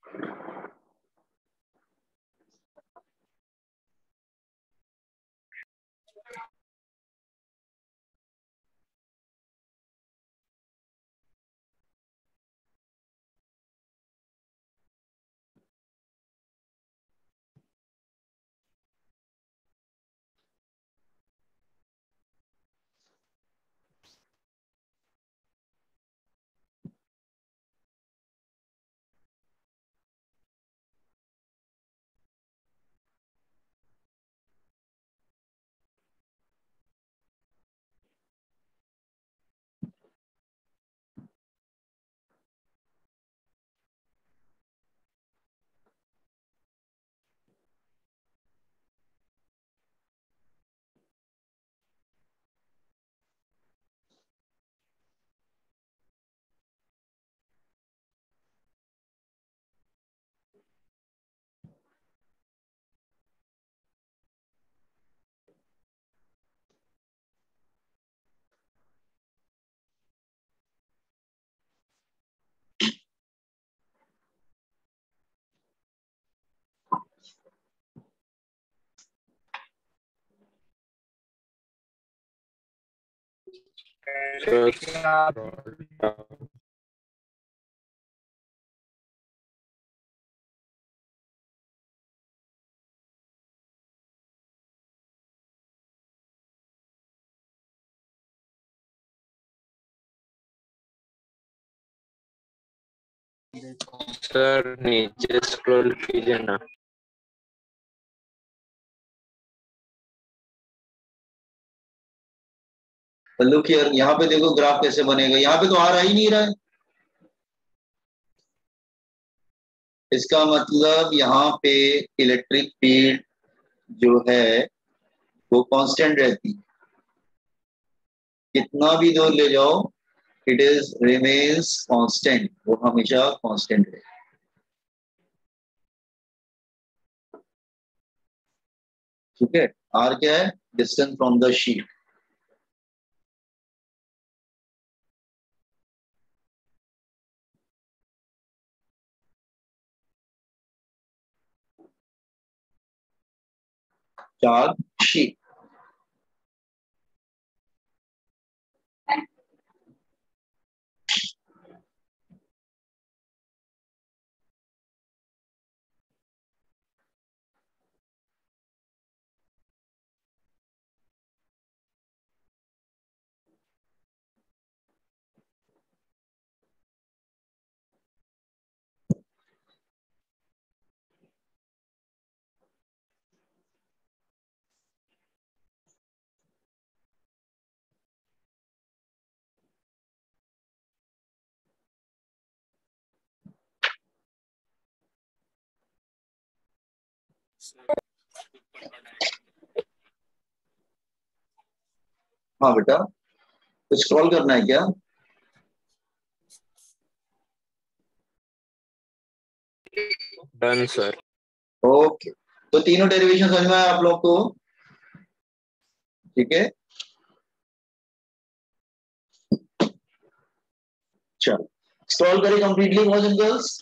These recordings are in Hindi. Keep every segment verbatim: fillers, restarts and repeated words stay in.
सर नीचे स्क्रॉल कीजिए ना। लुक हियर, यहाँ पे देखो ग्राफ कैसे बनेगा। यहाँ पे तो आ रहा ही नहीं रहा है, इसका मतलब यहाँ पे इलेक्ट्रिक फील्ड जो है वो कांस्टेंट रहती है, कितना भी दूर ले जाओ इट इज रिमेन्स कांस्टेंट, वो हमेशा कांस्टेंट है। ठीक है, आर क्या है? Distance from the sheet. Charge sheet. हाँ बेटा, तो स्क्रॉल करना है क्या? Done sir. ओके, तो तीनों डेरिवेशन समझ में आया आप लोग को? ठीक है, चलो स्क्रॉल करें completely boys and girls.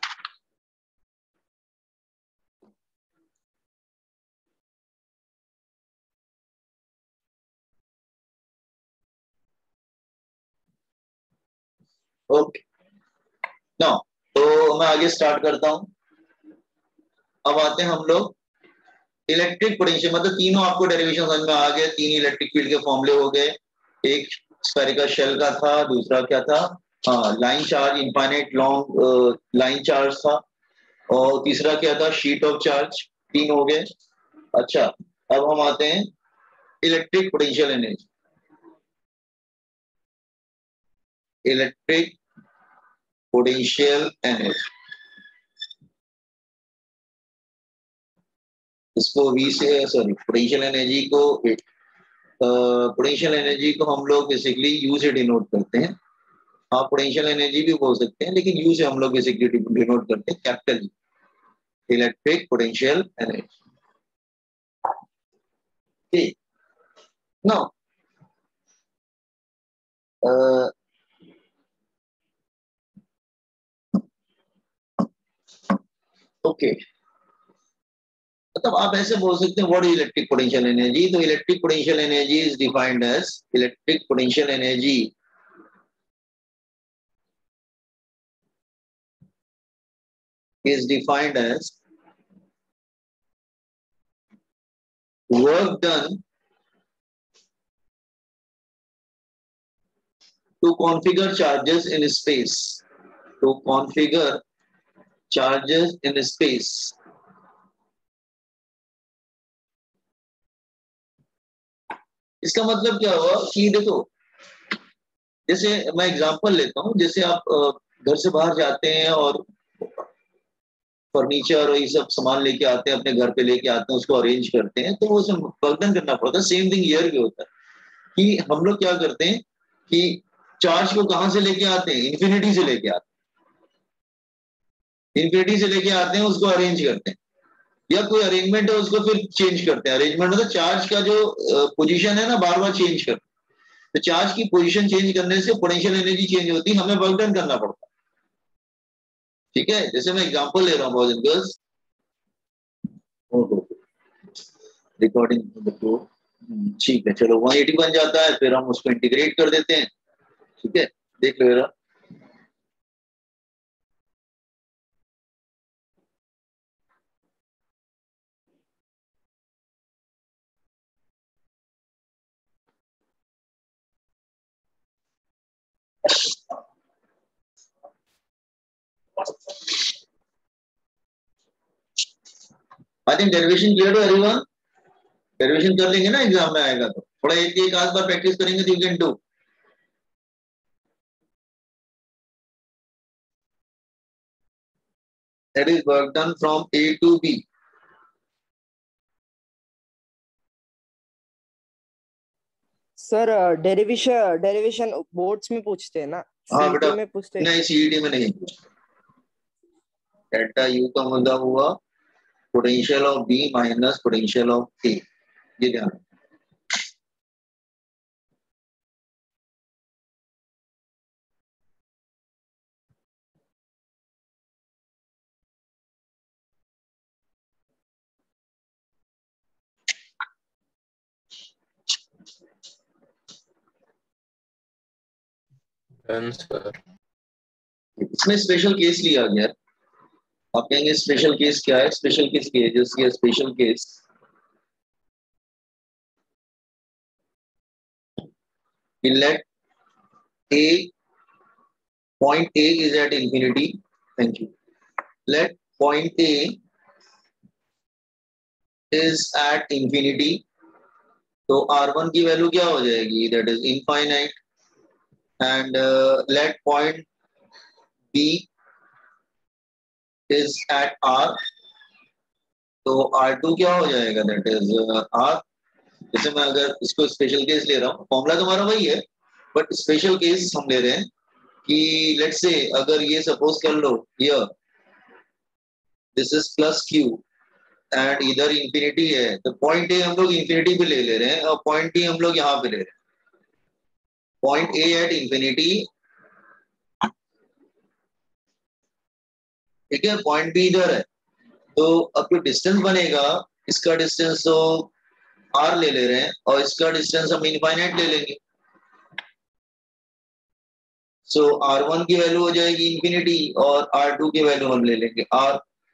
Okay, now तो मैं आगे स्टार्ट करता हूं। अब आते हैं हम लोग इलेक्ट्रिक पोटेंशियल, मतलब तीनों आपको डेरिवेशन समझ में आ गए। तीन इलेक्ट्रिक फील्ड के फॉर्मूले हो गए, एक स्फेरिकल शेल का था, दूसरा क्या था, हाँ line charge, infinite long line charge था, और तीसरा क्या था, शीट ऑफ चार्ज। तीन हो गए। अच्छा, अब हम आते हैं electric potential energy. Electric potential energy, इसको वी से, सॉरी पोटेंशियल एनर्जी को, पोटेंशियल एनर्जी को हम लोग बेसिकली यू से डिनोट करते हैं। हाँ पोटेंशियल एनर्जी भी बोल सकते हैं, लेकिन यू से हम लोग बेसिकली डिनोट करते हैं, कैपिटल इलेक्ट्रिक पोटेंशियल एनर्जी। ठीक, नाउ ओके, मतलब आप ऐसे बोल सकते हैं what is electric potential energy. तो electric potential energy is defined as electric potential energy is defined as work done to configure charges in space, to configure charges in space. इसका मतलब क्या हुआ कि देखो, जैसे मैं एग्जांपल लेता हूं, जैसे आप घर से बाहर जाते हैं और फर्नीचर और ये सब सामान लेके आते हैं, अपने घर पे लेके आते हैं, उसको अरेंज करते हैं, तो वो सब वर्क करना पड़ता है। सेम थिंग ईयर भी होता है कि हम लोग क्या करते हैं कि चार्ज को कहां से लेके आते हैं, इन्फिनिटी से लेके आते हैं, इन्फिनिटी से लेके आते हैं, उसको अरेंज करते हैं, या कोई अरेंजमेंट है उसको फिर चेंज करते हैं। अरेंजमेंट मतलब चार्ज का जो पोजीशन है ना, बार बार चेंज करते हैं। तो चार्ज की पोजीशन चेंज करने से पोटेंशियल एनर्जी चेंज होती है, हमें वर्क डन करना पड़ता है। ठीक है, जैसे मैं एग्जांपल ले रहा हूँ बॉयज एंड गर्ल्स, रिकॉर्डिंग ठीक है, चलो एक सौ अस्सी बन जाता है, फिर हम उसको इंटीग्रेट कर देते हैं। ठीक है, देख लो जरा, I think derivation clear to everyone. Derivation कर लेंगे ना, एग्जाम में आएगा तो थोड़ा एक एक आध बार प्रैक्टिस करेंगे तो you can do. That is work done from A to B. Sir derivation derivation boards में पूछते हैं ना, हाँ बेटा, सीईटी में पूछते हैं? नहीं सीईटी में नहीं। डेल्टा यू का मतलब हुआ potential of B minus potential of A, ये ध्यान। इसमें स्पेशल केस लिया गया। आप कहेंगे स्पेशल केस क्या है? स्पेशल केस की जैसे special case let a point A is at infinity. Thank you. Let point A is at infinity. तो R वन की वैल्यू क्या हो जाएगी? That is infinite. And uh, let point B is at R. तो R टू क्या हो जाएगा? That is uh, R. जैसे मैं अगर इसको स्पेशल केस ले रहा हूँ, फॉर्मूला तो हमारा वही है, बट स्पेशल केस हम ले रहे हैं कि लेट्स से अगर ये सपोज कर लो here this is plus Q and इधर इंफिनिटी है, तो पॉइंट ए हम लोग इंफिनिटी पे ले ले रहे हैं और पॉइंट डी हम लोग यहाँ पे ले रहे हैं। पॉइंट ए एट इंफिनिटी, ठीक है, पॉइंट बी इधर है, तो अब जो डिस्टेंस बनेगा इसका डिस्टेंस तो आर ले ले रहे हैं और इसका डिस्टेंस हम इनफाइनाइट ले लेंगे। सो आर वन की वैल्यू हो जाएगी इंफिनिटी और आर टू की वैल्यू हम ले लेंगे आर।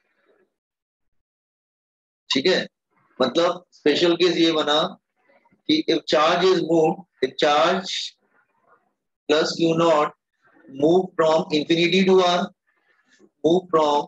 ठीक है, मतलब स्पेशल केस ये बना कि if charge is move, if charge plus Q not move from infinity to R, move from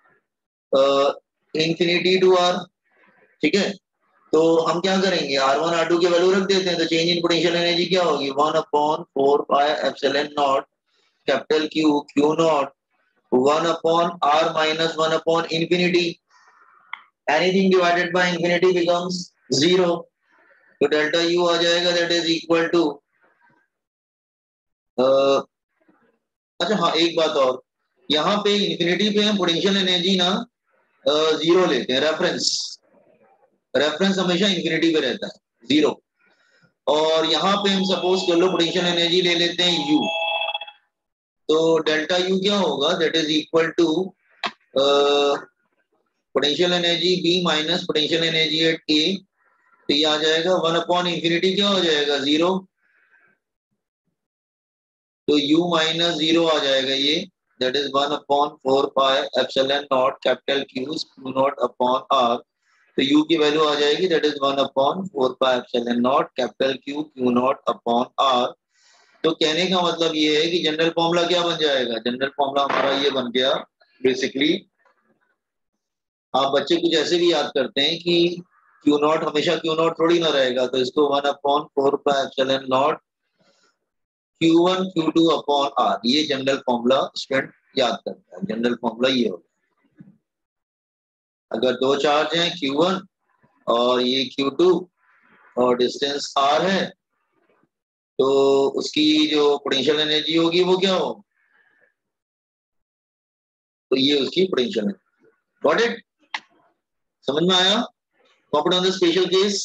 infinity to R. ठीक है, तो हम क्या करेंगे, आर वन आर टू की वैल्यू रख देते हैं, तो चेंज इन पोटेंशियल एनर्जी क्या होगी? One upon four pi epsilon not capital Q Q not one upon R minus one upon infinity. Anything divided by infinity becomes zero, तो डेल्टा यू आ जाएगा दैट इज इक्वल टू अच्छा हाँ एक बात और, यहाँ पे इंफिनिटी पे हम पोटेंशियल एनर्जी ना जीरो uh, लेते हैं, रेफरेंस रेफरेंस हमेशा इंफिनिटी पे रहता है जीरो, और यहाँ पे हम सपोज कर लो पोटेंशियल एनर्जी ले लेते हैं यू, तो डेल्टा यू क्या होगा? That is equal to potential energy B minus potential energy at A, तो ये आ जाएगा वन अपॉन इंफिनिटी क्या हो जाएगा जीरो, तो u माइनस जीरो आ जाएगा ये, that is one upon four pi epsilon not capital Q Q naught upon R, तो u की वैल्यू आ जाएगी that is one upon four pi epsilon not capital Q Q naught upon R. तो कहने का मतलब ये है कि जनरल फॉर्मूला क्या बन जाएगा, जनरल फॉर्मूला हमारा ये बन गया बेसिकली, आप बच्चे कुछ ऐसे भी याद करते हैं कि क्यू नॉट हमेशा क्यू नॉट थोड़ी ना रहेगा, तो इसको one upon four pi epsilon naught Q one Q two upon R, ये जनरल फॉर्मूला स्टूडेंट याद करता है। जनरल फॉर्मूला ये होगा, अगर दो चार्ज हैं क्यू वन और ये क्यू टू और डिस्टेंस r है, तो उसकी जो पोटेंशियल एनर्जी होगी वो क्या हो, तो ये उसकी पोटेंशियल एनर्जी। गॉट इट, समझ में आया? Copy on the special case.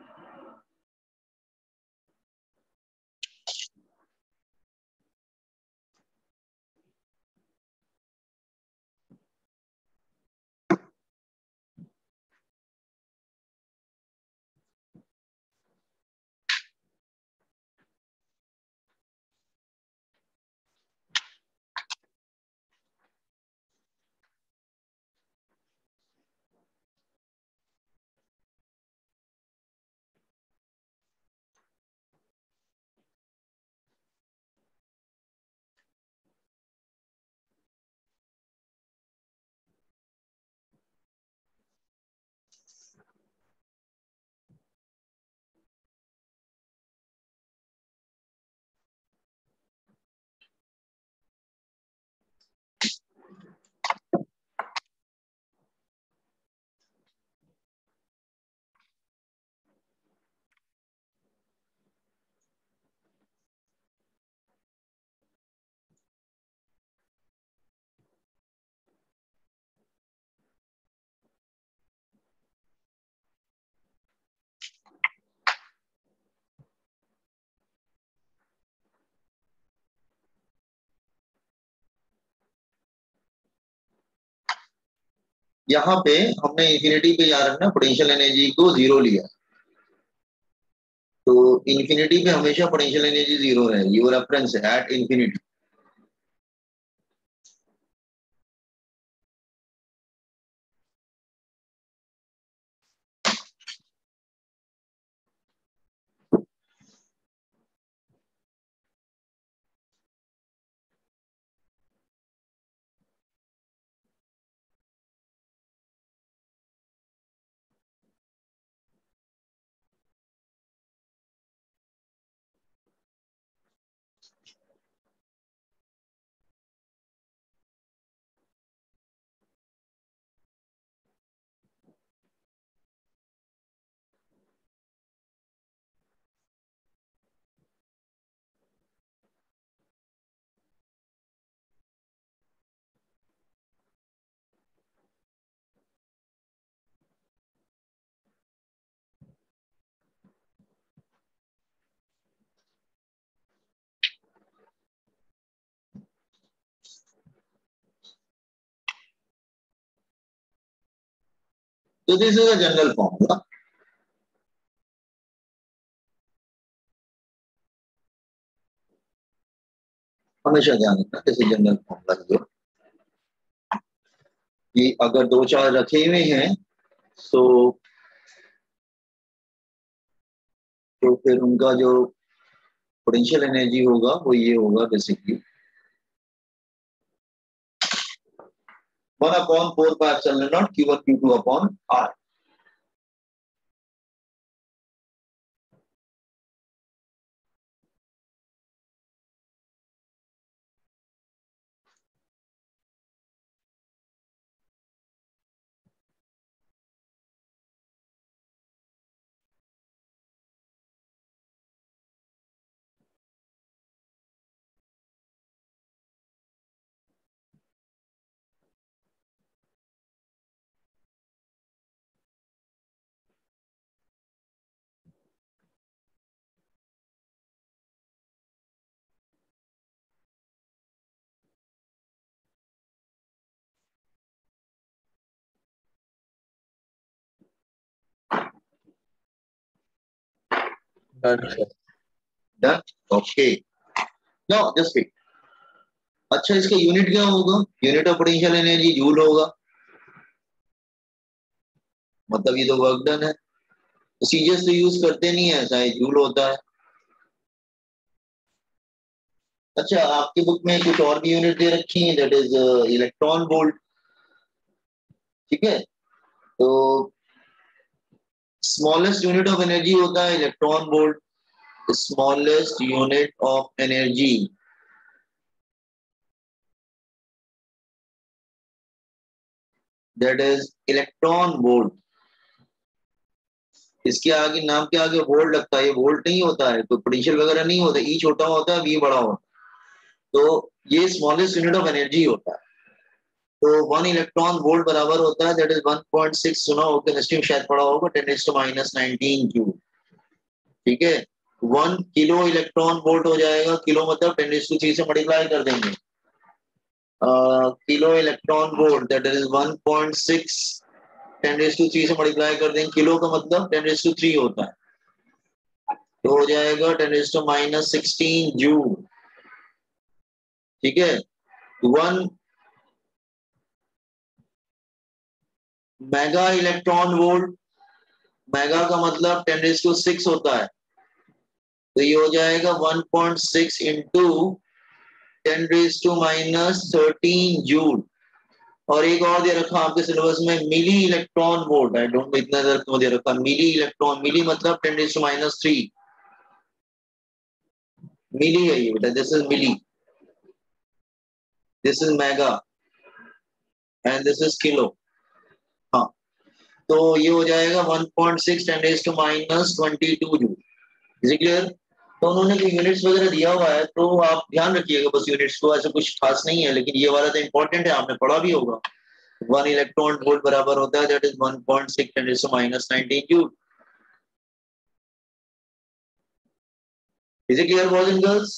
यहाँ पे हमने इंफिनिटी पे याद रखना पोटेंशियल एनर्जी को जीरो लिया, तो इंफिनिटी पे हमेशा पोटेंशियल एनर्जी जीरो रहेगी, वो रेफरेंस है एट इंफिनिटी। तो this is a general formula, हमेशा ध्यान रखना जैसे जनरल फॉर्मूला जो कि अगर दो चार्ज रखे हुए हैं तो तो फिर उनका जो पोटेंशियल एनर्जी होगा वो ये होगा basically one upon four pi epsilon naught Q one Q two upon R. अच्छा done, okay. Now just wait. अच्छा, इसका यूनिट क्या होगा? Unit of potential energy joule होगा, मतलब ये तो वर्क डन है। सीजीएस तो यूज करते नहीं है, ऐसा है, जूल होता है। अच्छा, आपकी बुक में कुछ और भी यूनिट दे रखी है, दैट इज इलेक्ट्रॉन वोल्ट। ठीक है, तो स्मॉलेस्ट यूनिट ऑफ एनर्जी होता है electron volt. Smallest unit of energy that is electron volt. इसके आगे नाम के आगे वोल्ट लगता है, ये वोल्ट नहीं होता है, तो पोटेंशियल वगैरह नहीं होता, ई छोटा होता है, वी बड़ा होता है। तो ये स्मॉलेस्ट यूनिट ऑफ एनर्जी होता है। तो वन इलेक्ट्रॉन वोल्ट बराबर होता है that is one point six, सुना होगा केमिस्ट्री में शायद पढ़ा होगा, ten raise to minus nineteen joule. ठीक है, वन किलो इलेक्ट्रॉन वोल्ट हो जाएगा, किलो मतलब टेन रेज़ टू थ्री से मल्टीप्लाई कर देंगे। Kilo electron volt that is one point six, ten raise to three से मल्टीप्लाई कर देंगे, किलो का मतलब टेन रेज़ टू थ्री होता है, तो हो जाएगा ten raise to minus sixteen joule. ठीक है, one mega electron volt, mega का मतलब टेन रेज़ टू सिक्स होता है, तो ये हो जाएगा one point six into ten raise to minus thirteen joule. और एक और दे रखा आपके सिलेबस में, milli electron volt. I don't know इतना दर क्यों दे रखा, मिली इलेक्ट्रॉन, मिली मतलब ten raise to minus three, milli है ये बेटा, this is milli, this is mega and this is kilo. हाँ, तो ये हो जाएगा one point six ten raise to minus twenty two joule. Is it clear? तो उन्होंने जो यूनिट्स वगैरह दिया हुआ है, तो आप ध्यान रखिएगा बस यूनिट्स को, ऐसा कुछ खास नहीं है, लेकिन ये वाला तो इंपॉर्टेंट है, आपने पढ़ा भी होगा। वन इलेक्ट्रॉन वोल्ट बराबर होता है that is one point six ten raise to minus nineteen joule. Is it clear boys and girls?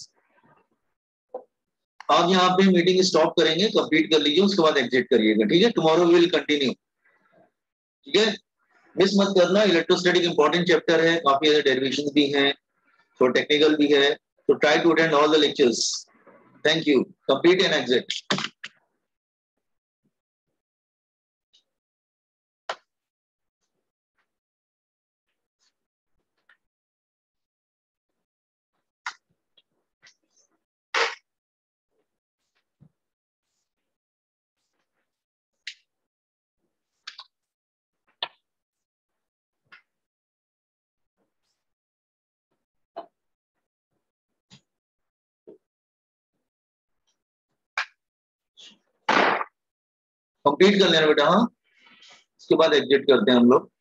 आप यहाँ पे मीटिंग स्टॉप करेंगे, कंप्लीट कर लीजिए, उसके बाद एग्जिट करिएगा। ठीक है, टुमारो विल कंटिन्यू। ठीक है, मिस मत करना, इलेक्ट्रोस्टैटिक इंपॉर्टेंट चैप्टर है, काफी ज्यादा डेरिवेशंस भी हैं, तो टेक्निकल भी है, तो try to attend all the lectures. Thank you, complete and exit. Complete कर लेना बेटा, हाँ, उसके बाद एग्जिट करते हैं हम लोग।